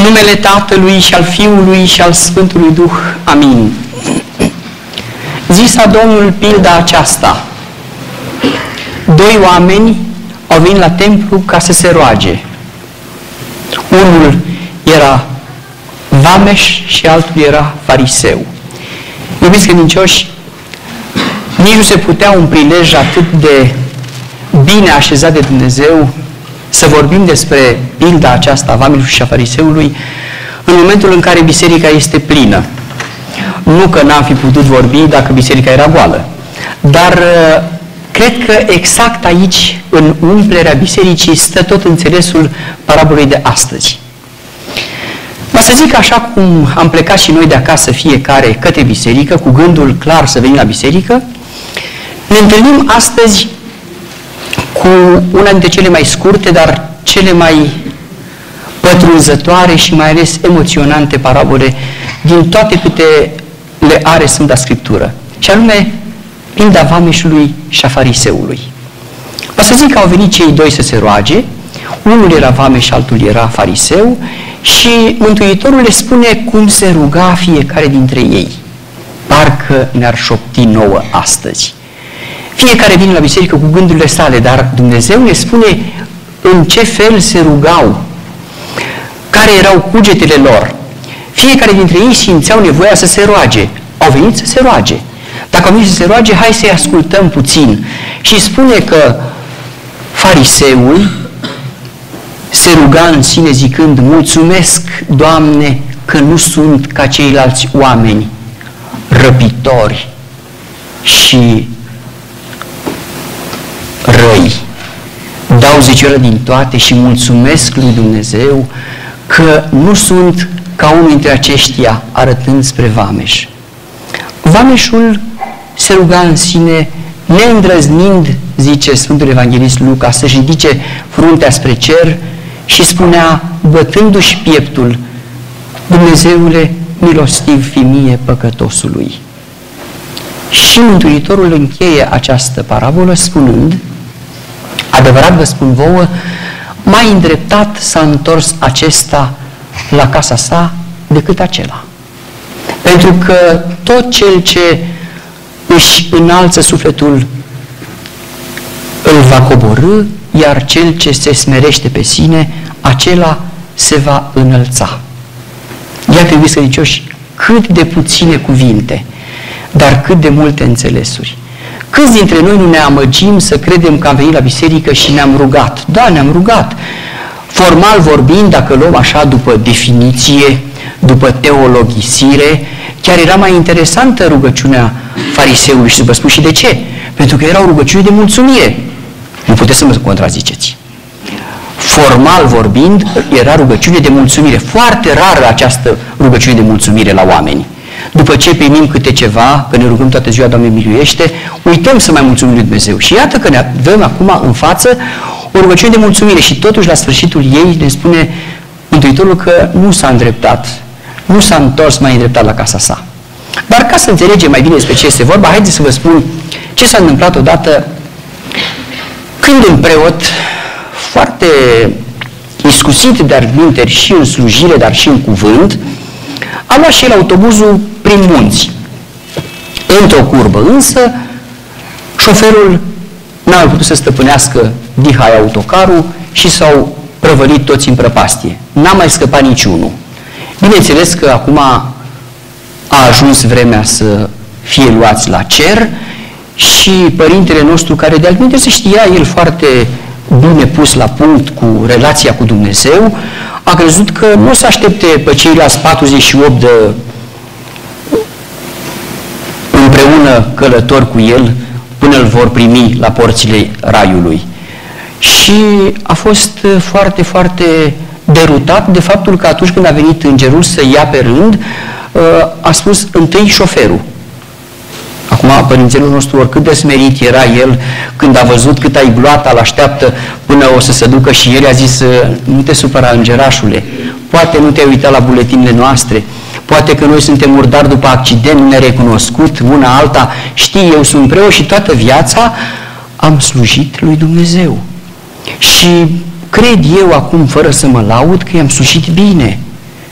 numele Tatălui și al Fiului și al Sfântului Duh. Amin. Zisa Domnul pilda aceasta: doi oameni au venit la templu ca să se roage. Unul era vameș și altul era fariseu. Iubiți credincioși, nici nu se putea un prilej atât de bine așezat de Dumnezeu să vorbim despre pilda aceasta a vameșului și a fariseului în momentul în care biserica este plină. Nu că n-am fi putut vorbi dacă biserica era goală, dar cred că exact aici, în umplerea bisericii, stă tot înțelesul parabolei de astăzi. Mă să zic, așa cum am plecat și noi de acasă fiecare către biserică, cu gândul clar să venim la biserică, ne întâlnim astăzi cu una dintre cele mai scurte, dar cele mai pătrunzătoare și mai ales emoționante parabole din toate câte le are Sfânta Scriptură, și anume pilda vameșului și a fariseului. O să zic că au venit cei doi să se roage, unul era vameș și altul era fariseu, și Mântuitorul le spune cum se ruga fiecare dintre ei. Parcă ne-ar șopti nouă astăzi. Fiecare vine la biserică cu gândurile sale, dar Dumnezeu ne spune în ce fel se rugau, care erau cugetele lor. Fiecare dintre ei simțeau nevoia să se roage. Au venit să se roage. Dacă au venit să se roage, hai să-i ascultăm puțin. Și spune că fariseul se ruga în sine zicând: mulțumesc, Doamne, că nu sunt ca ceilalți oameni, răpitori și răi. Dau zecioră din toate și mulțumesc lui Dumnezeu că nu sunt ca unul dintre aceștia, arătând spre vameș. Vameșul se ruga în sine, neîndrăznind, zice Sfântul Evanghelist Luca, să-și ridice fruntea spre cer și spunea, bătându-și pieptul: Dumnezeule, milostiv fi mie, păcătosului. Și Mântuitorul încheie această parabolă spunând: adevărat vă spun vouă, mai îndreptat s-a întors acesta la casa sa decât acela. Pentru că tot cel ce își înalță sufletul îl va coborî, iar cel ce se smerește pe sine, acela se va înălța. Iată, iubiți credincioși, cât de puține cuvinte, dar cât de multe înțelesuri. Câți dintre noi nu ne amăgim să credem că am venit la biserică și ne-am rugat? Da, ne-am rugat. Formal vorbind, dacă luăm așa după definiție, după teologisire, chiar era mai interesantă rugăciunea fariseului și să vă spun și de ce. Pentru că era o rugăciune de mulțumire. Nu puteți să mă contraziceți. Formal vorbind, era rugăciune de mulțumire. Foarte rară această rugăciune de mulțumire la oameni. După ce primim câte ceva, că ne rugăm toată ziua, Doamne miluiește, uităm să mai mulțumim lui Dumnezeu. Și iată că ne avem acum în față o rugăciune de mulțumire și totuși la sfârșitul ei ne spune Mântuitorul că nu s-a îndreptat, nu s-a întors mai îndreptat la casa sa. Dar ca să înțelegem mai bine despre ce este vorba, haideți să vă spun ce s-a întâmplat odată când un preot foarte iscusit de argumenteri și în slujire, dar și în cuvânt, a luat și el autobuzul prin munți, într-o curbă, însă șoferul n-a mai putut să stăpânească dihai autocarul și s-au prăvălit toți în prăpastie. N-a mai scăpat niciunul. Bineînțeles că acum a ajuns vremea să fie luați la cer și părintele nostru, care de altminte se știa el foarte bine pus la punct cu relația cu Dumnezeu, a crezut că nu o să aștepte pe ceilalți 48 de împreună călători cu el până îl vor primi la porțile raiului. Și a fost foarte, foarte derutat de faptul că atunci când a venit îngerul să ia pe rând, a spus întâi șoferul. Acum, părințelul nostru, oricât de smerit era el, când a văzut cât ai gloata îl așteaptă până o să se ducă și el a zis: nu te supăra, îngerașule, poate nu te-ai uitat la buletinele noastre, poate că noi suntem murdari după accident nerecunoscut, una alta, știi, eu sunt preot și toată viața am slujit lui Dumnezeu. Și cred eu acum, fără să mă laud, că i-am slujit bine.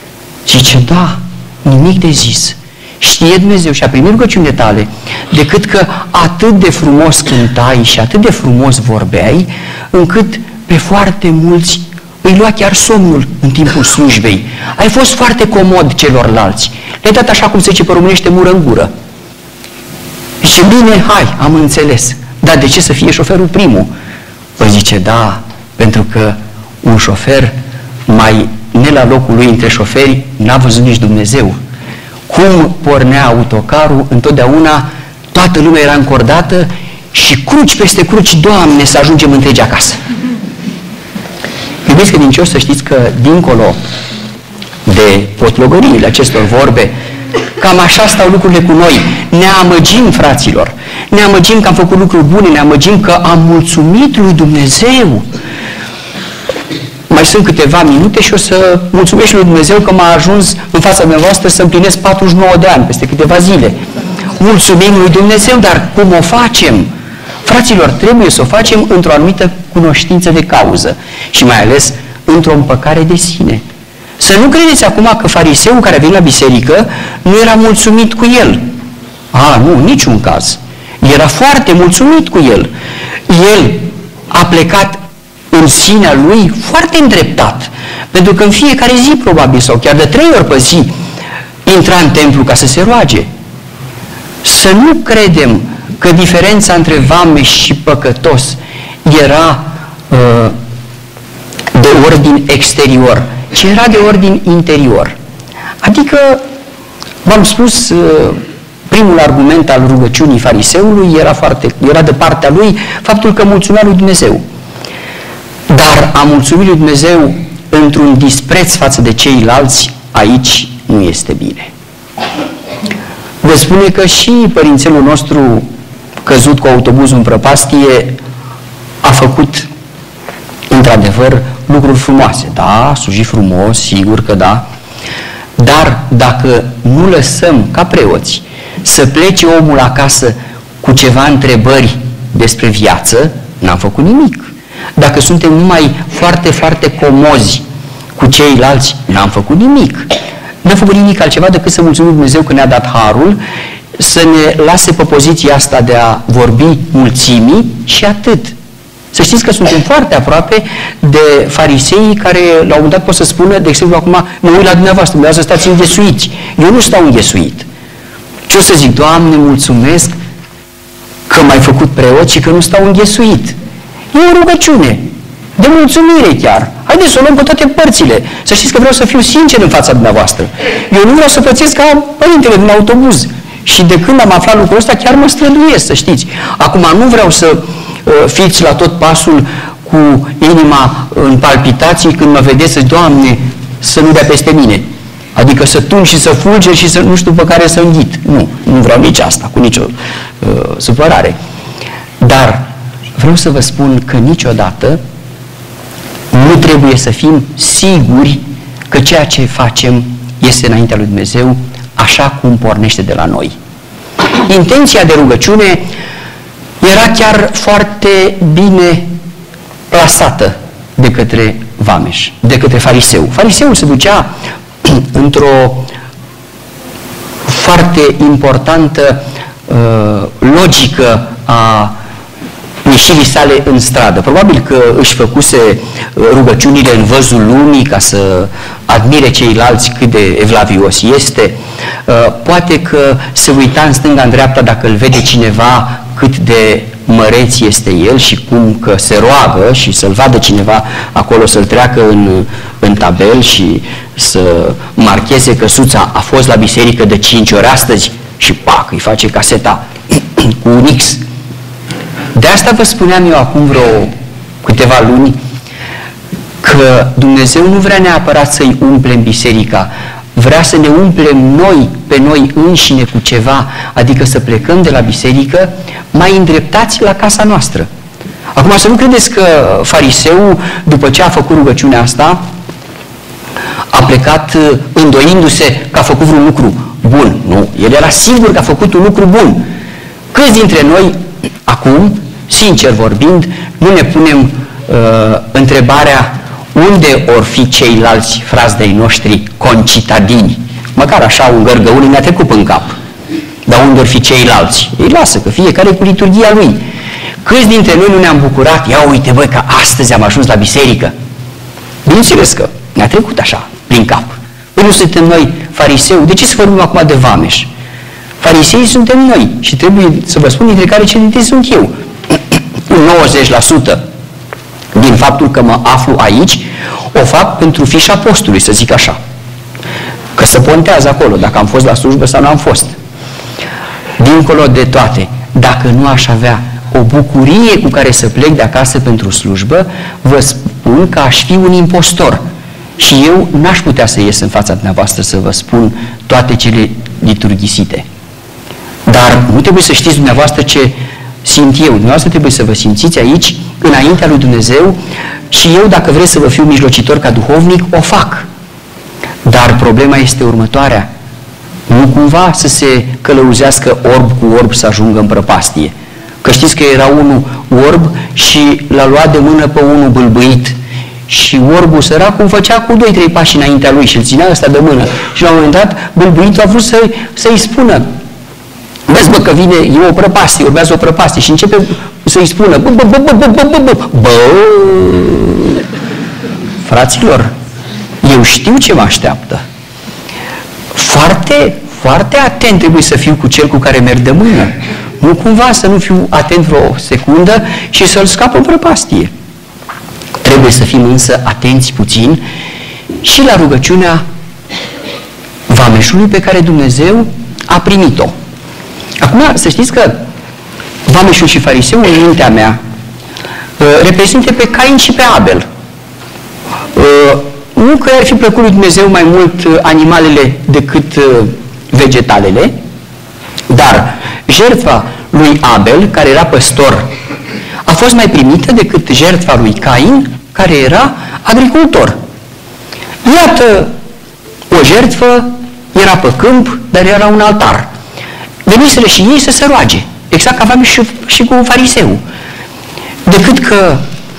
Zice, da, nimic de zis. Știe Dumnezeu și a primit rugăciunile tale, decât că atât de frumos cântai și atât de frumos vorbeai, încât pe foarte mulți îi lua chiar somnul în timpul slujbei. Ai fost foarte comod celorlalți. Le-ai dat așa cum se zice pe românește, mură în gură. Zice, bine, hai, am înțeles. Dar de ce să fie șoferul primul? Vă zice, da, pentru că un șofer mai ne la locul lui între șoferi n-a văzut nici Dumnezeu. Cum pornea autocarul, întotdeauna toată lumea era încordată și cruci peste cruci, Doamne, să ajungem întregi acasă. Iubiți credincioși, să știți că dincolo de potlogăriile acestor vorbe, cam așa stau lucrurile cu noi. Ne amăgim, fraților, ne amăgim că am făcut lucruri bune, ne amăgim că am mulțumit lui Dumnezeu. Mai sunt câteva minute și o să mulțumesc lui Dumnezeu că m-a ajuns în fața mea voastră să împlinesc 49 de ani, peste câteva zile. Mulțumim lui Dumnezeu, dar cum o facem? Fraților, trebuie să o facem într-o anumită cunoștință de cauză și mai ales într-o împăcare de sine. Să nu credeți acum că fariseul care a venit la biserică nu era mulțumit cu el. Nu, niciun caz. Era foarte mulțumit cu el. El a plecat în sinea lui foarte îndreptat, pentru că în fiecare zi probabil, sau chiar de 3 ori pe zi, intra în templu ca să se roage. Să nu credem că diferența între vameș și păcătos era de ordin exterior, ci era de ordin interior. Adică, v-am spus, primul argument al rugăciunii fariseului era de partea lui faptul că mulțumea lui Dumnezeu. Dar a mulțumi lui Dumnezeu într-un dispreț față de ceilalți, aici nu este bine. Vă spune că și părințelul nostru căzut cu autobuzul în prăpastie a făcut într-adevăr lucruri frumoase. Da, sluji frumos, sigur că da. Dar dacă nu lăsăm ca preoți să plece omul acasă cu ceva întrebări despre viață, n-am făcut nimic. Dacă suntem numai foarte, foarte comozi cu ceilalți, n-am făcut nimic. N-am făcut nimic altceva decât să mulțumim Dumnezeu că ne-a dat harul, să ne lase pe poziția asta de a vorbi mulțimii și atât. Să știți că suntem foarte aproape de fariseii care la un moment dat pot să spună, de exemplu, acum mă uit la dumneavoastră, dumneavoastră stați înghesuiți. Eu nu stau înghesuit. Ce o să zic? Doamne, mulțumesc că m-ai făcut preot și că nu stau înghesuit. E o rugăciune, de mulțumire chiar. Haideți să o luăm pe toate părțile. Să știți că vreau să fiu sincer în fața dumneavoastră. Eu nu vreau să pățesc ca părintele din autobuz. Și de când am aflat lucrul ăsta, chiar mă străduiesc, să știți. Acum nu vreau să fiți la tot pasul cu inima în palpitații când mă vedeți, să Doamne, să nu dea peste mine. Adică să tun și să fulger și să nu știu pe care să înghit. Nu vreau nici asta, cu nicio supărare. Dar vreau să vă spun că niciodată nu trebuie să fim siguri că ceea ce facem este înaintea lui Dumnezeu, așa cum pornește de la noi. Intenția de rugăciune era chiar foarte bine plasată de către vameș, de către fariseu. Fariseul se ducea într-o foarte importantă logică a ieșirii sale în stradă. Probabil că își făcuse rugăciunile în văzul lumii ca să admire ceilalți cât de evlavios este. Poate că se uita în stânga, în dreapta, dacă îl vede cineva, cât de măreț este el și cum că se roagă și să-l vadă cineva acolo, să-l treacă în tabel și să marcheze că Suța a fost la biserică de 5 ori astăzi și pac, îi face caseta cu un X. De asta vă spuneam eu acum vreo câteva luni că Dumnezeu nu vrea neapărat să-i umplem biserica, vrea să ne umplem noi pe noi înșine cu ceva, adică să plecăm de la biserică mai îndreptați la casa noastră. Acum să nu credeți că fariseul, după ce a făcut rugăciunea asta, a plecat îndoindu-se că a făcut vreun lucru bun. Nu, el era sigur că a făcut un lucru bun. Câți dintre noi acum, sincer vorbind, nu ne punem întrebarea unde or fi ceilalți frați de-ai noștri concitadini? Măcar așa un gărgăul mi-a trecut în cap. Dar unde or fi ceilalți? Ei lasă, că fiecare cu liturghia lui. Câți dintre noi nu ne-am bucurat? Ia uite, băi, că astăzi am ajuns la biserică. Bineînțeles că ne-a trecut așa, prin cap. Păi nu suntem noi fariseu? De ce să vorbim acum de vameș? Farisei suntem noi și trebuie să vă spun dintre care cei dintre sunt eu. 90% din faptul că mă aflu aici o fac pentru fișa postului, să zic așa. Că se pontează acolo, dacă am fost la slujbă sau nu am fost. Dincolo de toate, dacă nu aș avea o bucurie cu care să plec de acasă pentru slujbă, vă spun că aș fi un impostor. Și eu n-aș putea să ies în fața dumneavoastră să vă spun toate cele liturghisite. Dar nu trebuie să știți dumneavoastră ce simt eu. Dumneavoastră trebuie să vă simțiți aici, înaintea lui Dumnezeu, și eu, dacă vreți să vă fiu mijlocitor ca duhovnic, o fac. Dar problema este următoarea. Nu cumva să se călăuzească orb cu orb să ajungă în prăpastie. Că știți că era unul orb și l-a luat de mână pe unul bâlbâit. Și orbul săracul făcea cu 2-3 pași înaintea lui și îl ținea ăsta de mână. Și la un moment dat, bâlbâitul a vrut să-i spună: vezi, bă, că vine, e o prăpastie, urmează o prăpastie. Și începe să-i spună: bă, fraților, eu știu ce mă așteaptă. Foarte, foarte atent trebuie să fiu cu cel cu care merg de mână. Nu cumva să nu fiu atent vreo secundă și să-l scap în prăpastie. Trebuie să fim însă atenți puțin și la rugăciunea vameșului pe care Dumnezeu a primit-o. Acum, să știți că vameșul și fariseul, în mintea mea, reprezintă pe Cain și pe Abel. Nu că ar fi plăcut lui Dumnezeu mai mult animalele decât vegetalele, dar jertfa lui Abel, care era păstor, a fost mai primită decât jertfa lui Cain, care era agricultor. Iată, o jertfă era pe câmp, dar era un altar. Veniseră și ei să se roage, exact ca aveam și cu fariseu. Decât că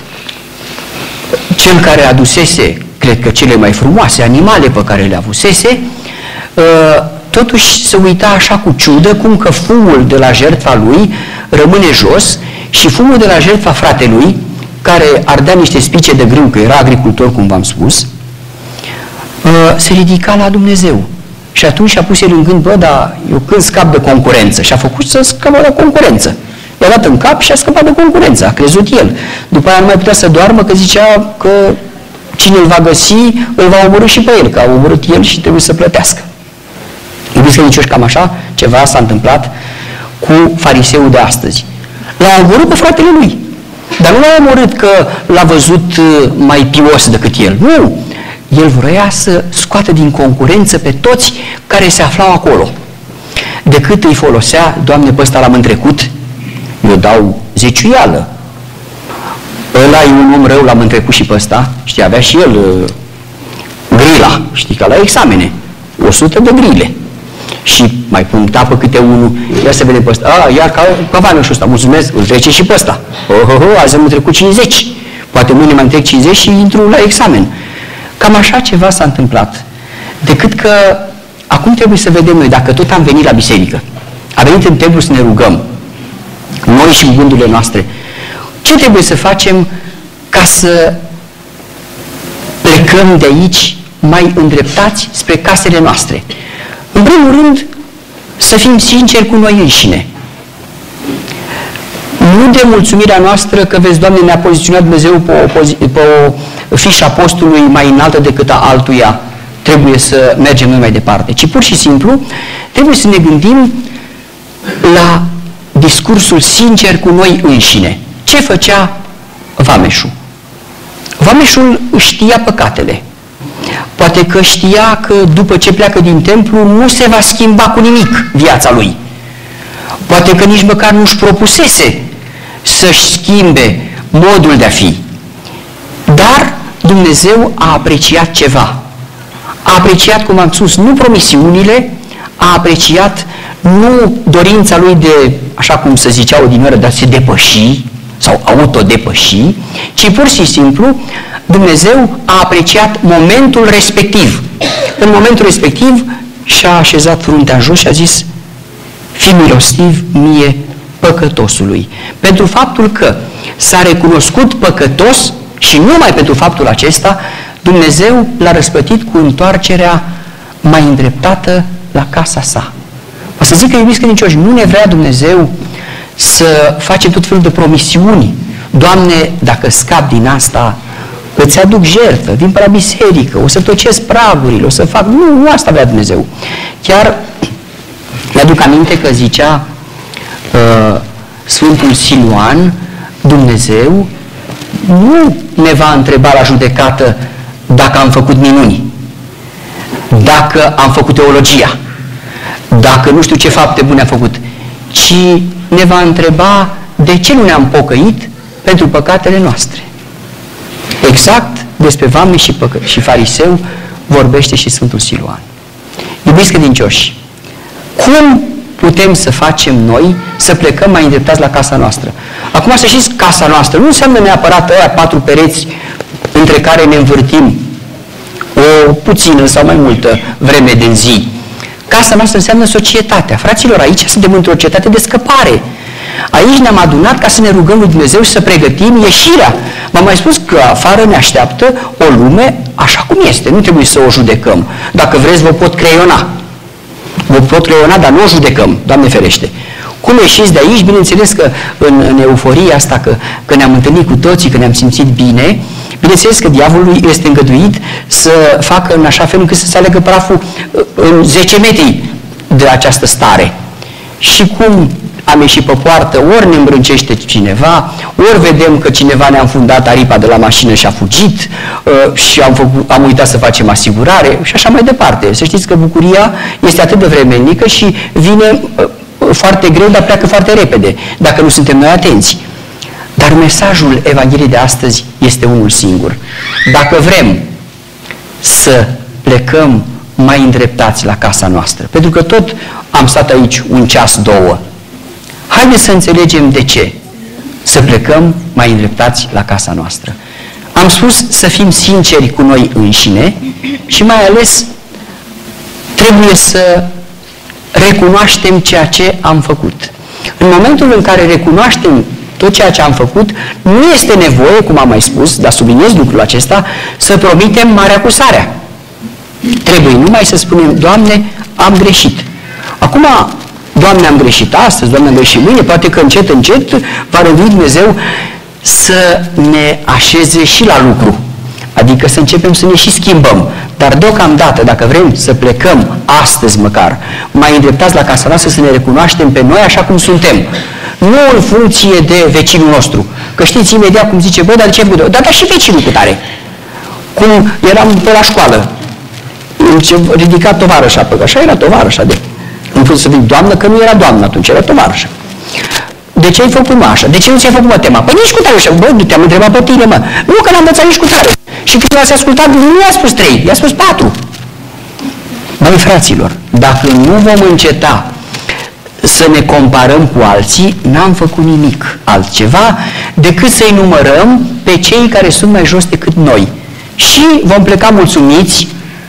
cel care adusese, cred că cele mai frumoase animale pe care le avusese, totuși se uita așa cu ciudă, cum că fumul de la jertfa lui rămâne jos și fumul de la jertfa fratelui, care ardea niște spice de grâu, că era agricultor, cum v-am spus, se ridica la Dumnezeu. Și atunci a pus el în gând: bă, dar eu când scap de concurență? Și a făcut să scapă de concurență. I-a dat în cap și a scăpat de concurență, a crezut el. După aia nu mai putea să doarmă, că zicea că cine îl va găsi, îl va omorî și pe el, că a omorât el și trebuie să plătească. Iubiți credincioși, cam așa ceva s-a întâmplat cu fariseul de astăzi. L-a omorât pe fratele lui, dar nu l-a omorât că l-a văzut mai pios decât el. Nu! El vrea să scoată din concurență pe toți care se aflau acolo. Decât îi folosea: Doamne, pe ăsta l-am întrecut, eu dau zeciuială. Ăla e un om rău, l-am întrecut și pe ăsta. Știi, avea și el grila, știi, că la examene 100 de grile. Și mai puncta pe câte unul. Ia să vedem pe ăsta. Iar ca vameșul ăsta, mulțumesc, îl trece și pe ăsta. Azi am trecut 50. Poate mâine mai întrec 50 și intru la examen. Cam așa ceva s-a întâmplat. Decât că acum trebuie să vedem noi, dacă tot am venit la biserică, am venit în templu să ne rugăm, noi și în gândurile noastre, ce trebuie să facem ca să plecăm de aici mai îndreptați spre casele noastre? În primul rând, să fim sinceri cu noi înșine. Nu de mulțumirea noastră că, vezi, Doamne, ne-a poziționat Dumnezeu pe o fișă apostolului mai înaltă decât a altuia, trebuie să mergem noi mai departe, ci pur și simplu trebuie să ne gândim la discursul sincer cu noi înșine. Ce făcea vameșul? Vameșul știa păcatele. Poate că știa că după ce pleacă din templu nu se va schimba cu nimic viața lui. Poate că nici măcar nu-și propusese să-și schimbe modul de a fi. Dar Dumnezeu a apreciat ceva. A apreciat, cum am spus, nu promisiunile, a apreciat nu dorința lui de, așa cum se zicea odinioară, de a se depăși sau autodepăși, ci pur și simplu Dumnezeu a apreciat momentul respectiv. În momentul respectiv și-a așezat fruntea în jos și a zis: fii milostiv mie, păcătosului. Pentru faptul că s-a recunoscut păcătos și numai pentru faptul acesta, Dumnezeu l-a răsplătit cu întoarcerea mai îndreptată la casa sa. O să zic că, iubiți credincioși, nu ne vrea Dumnezeu să facem tot felul de promisiuni. Doamne, dacă scap din asta, îți aduc jertfă, vin pe la biserică, o să tocesc pragurile, o să fac... Nu asta vrea Dumnezeu. Chiar mi-aduc aminte că zicea Sfântul Siluan: Dumnezeu nu ne va întreba la judecată dacă am făcut minuni, dacă am făcut teologia, dacă nu știu ce fapte bune am făcut, ci ne va întreba de ce nu ne-am pocăit pentru păcatele noastre. Exact despre vame și fariseu vorbește și Sfântul Siluan. Iubiți credincioși, cum putem să facem noi să plecăm mai îndreptați la casa noastră? Acum să știți, casa noastră nu înseamnă neapărat aia 4 pereți între care ne învârtim o puțină sau mai multă vreme din zi. Casa noastră înseamnă societatea. Fraților, aici suntem într-o cetate de scăpare. Aici ne-am adunat ca să ne rugăm lui Dumnezeu și să pregătim ieșirea. V-am mai spus că afară ne așteaptă o lume așa cum este. Nu trebuie să o judecăm. Dacă vreți, vă pot creiona. Vă pot creiona, dar nu o judecăm, Doamne ferește. Cum ieșiți de aici? Bineînțeles că în euforia asta, că ne-am întâlnit cu toții, că ne-am simțit bine, bineînțeles că diavolului este îngăduit să facă în așa fel încât să se alegă praful în 10 metri de această stare. Și cum am ieșit pe poartă, ori ne îmbrâncește cineva, ori vedem că cineva ne-a înfundat aripa de la mașină și a fugit și am uitat să facem asigurare și așa mai departe. Să știți că bucuria este atât de vremelnică și vine foarte greu, dar pleacă foarte repede, dacă nu suntem noi atenți. Dar mesajul Evangheliei de astăzi este unul singur. Dacă vrem să plecăm mai îndreptați la casa noastră, pentru că tot am stat aici un ceas, 2, haideți să înțelegem de ce să plecăm mai îndreptați la casa noastră. Am spus să fim sinceri cu noi înșine și mai ales trebuie să recunoaștem ceea ce am făcut. În momentul în care recunoaștem tot ceea ce am făcut, nu este nevoie, cum am mai spus, dar subliniez lucrul acesta, să promitem marea acuzarea. Trebuie numai să spunem: Doamne, am greșit. Acum, Doamne, am greșit astăzi, Doamne, am greșit mâine, poate că încet, încet va rândui Dumnezeu să ne așeze și la lucru. Adică să începem să ne și schimbăm. Dar deocamdată, dacă vrem să plecăm astăzi măcar mai îndreptați la casa noastră, să ne recunoaștem pe noi așa cum suntem. Nu în funcție de vecinul nostru. Că știți imediat cum zice: bă, dar de ce ai făcut? Dar și vecinul cu tare. Cum eram pe la școală, ridica tovarășa, că așa era tovarășa de... Nu pot să zic doamnă, că nu era doamnă atunci, era tovarășă. De ce ai făcut mă așa? De ce nu ți-ai făcut mă tema? Păi nici cu tare. Bă, nu te-am întrebat pe tine, mă. Nu, că n-am învățat nici cu tare. Și când l-ați ascultat, nu i-a spus 3, i-a spus 4. Băi, fraților, dacă nu vom înceta să ne comparăm cu alții, n-am făcut nimic altceva decât să-i numărăm pe cei care sunt mai jos decât noi. Și vom pleca mulțumiți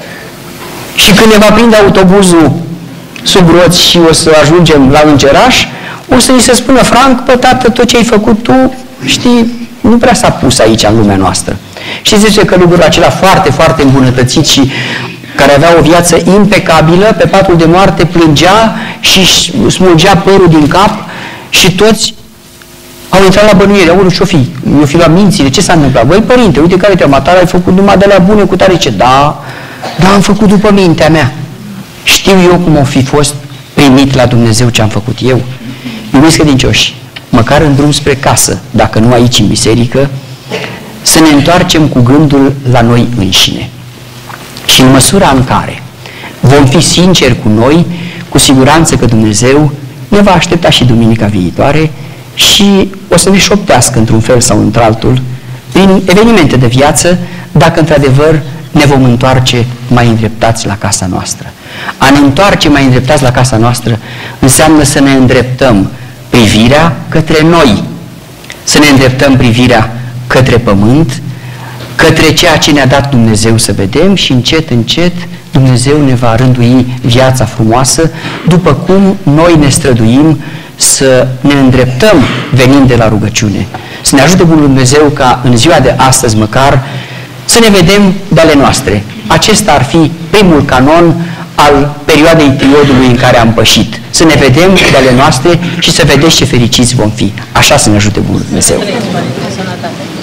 și când ne va prinde autobuzul sub roți și o să ajungem la Îngeraș, o să-i se spună: Franc, pă, tată, tot ce ai făcut tu, știi, nu prea s-a pus aici în lumea noastră. Și zice că lucrul acela foarte, foarte îmbunătățit și care avea o viață impecabilă, pe patul de moarte plângea și smulgea părul din cap și toți au intrat la bănuiere. Aoleu, ce-o fi? Eu fi la mințile, ce s-a întâmplat? Băi, părinte, uite care te-am matat, ai făcut numai de la bune cu tare. Ce? Da, am făcut după mintea mea. Știu eu cum o fi fost primit la Dumnezeu ce am făcut eu. Iubiți credincioși, măcar în drum spre casă, dacă nu aici în biserică, să ne întoarcem cu gândul la noi înșine. Și în măsura în care vom fi sinceri cu noi, cu siguranță că Dumnezeu ne va aștepta și duminica viitoare și o să ne șoptească într-un fel sau într-altul, prin evenimente de viață, dacă într-adevăr ne vom întoarce mai îndreptați la casa noastră. A ne întoarce mai îndreptați la casa noastră înseamnă să ne îndreptăm privirea către noi, să ne îndreptăm privirea către pământ, către ceea ce ne-a dat Dumnezeu să vedem și încet, încet Dumnezeu ne va rândui viața frumoasă după cum noi ne străduim să ne îndreptăm venind de la rugăciune. Să ne ajute Bunul Dumnezeu ca în ziua de astăzi măcar să ne vedem de ale noastre. Acesta ar fi primul canon al perioadei triodului în care am pășit. Să ne vedem de ale noastre și să vedeți ce fericiți vom fi. Așa să ne ajute Bunul Dumnezeu.